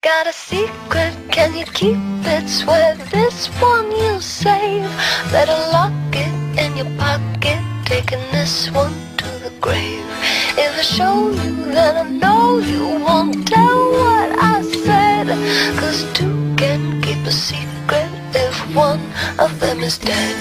Got a secret, can you keep it? Swear this one you'll save. Better lock it in your pocket, taking this one to the grave. If I show you, then I know you won't tell what I said. 'Cause two can keep a secret if one of them is dead.